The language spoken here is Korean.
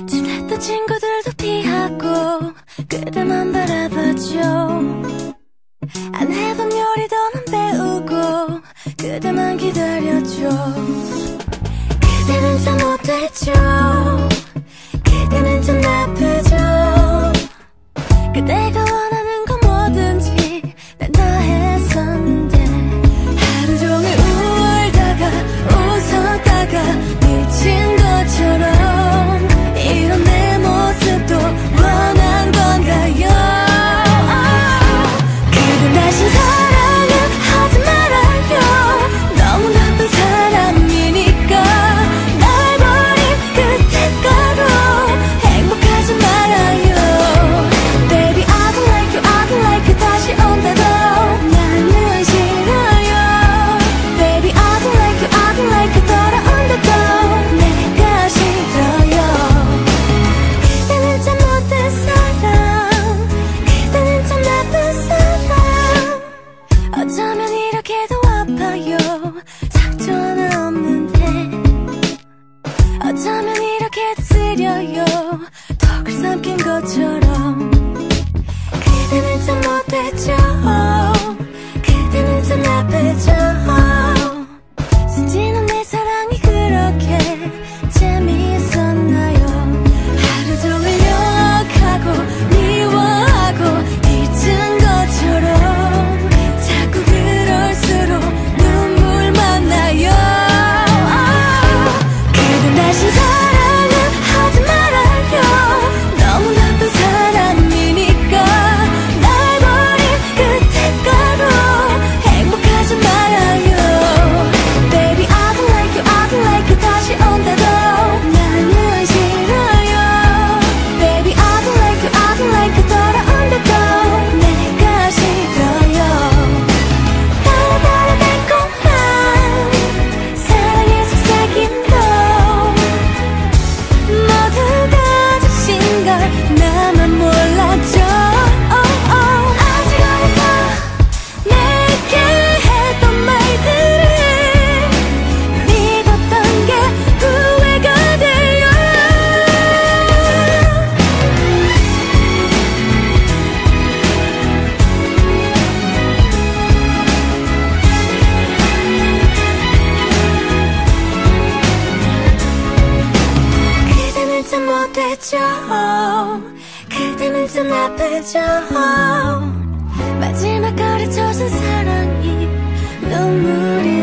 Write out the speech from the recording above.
친했던 친구들도 피하고 그대만 바라봐줘. 안 해본 요리도 난 배우고 그대만 기다려줘. 그대는 참 못됐죠. 그대는 참 나쁘죠. 그대가 원하는 건 뭐든지 난 다 했었는데 하루 종일 울다가 웃었다가 미친 것처럼 이런 내 모습도 원한 건가요? 그댄 다신 사랑은 하지 말아요. 너무 나쁜 사람이니까 날 버린 그때가로 행복하지 말아요. Baby I don't like you, I don't like you. 다시 온다고 나는 싫어요. Baby I don't like you, I don't like you. 돌아온다고 내가 싫어요. 그대는 참 못된 사람, 그대는 참 나쁜 사람. 어쩌면 이렇게도 아파요. 상처 하나 없는데 어쩌면 이렇게도 쓰려요. 덕을 삼킨 것처럼. 그대는 참 못됐죠. 그대는 참 나쁘죠. 순진한 내 사랑이 그렇게 재미있었나요? 하루 종일 욕하고 미워하고 잊은 것처럼 자꾸 그럴수록 눈물만 나요. 그댄 다신 사랑은 하지 말아요. 너무 나쁜 사람이니까 날 버린 그때가로 행복하지 말아요. Baby I don't like you, I don't like you. 다시 온다고 나는 싫어요. Baby I don't like you, I don't like you. 돌아온다고 내가 싫어요. 따라따라 달콤한 사랑의 속삭임도 모두가 주신 걸 나만 몰랐죠. 아직 어려서 내게 했던 말들을 믿었던 게 후회가 돼요. 그대는 참 못됐죠. 그대는 참 나쁘죠. 마지막 거리쳐진 사랑이 눈물이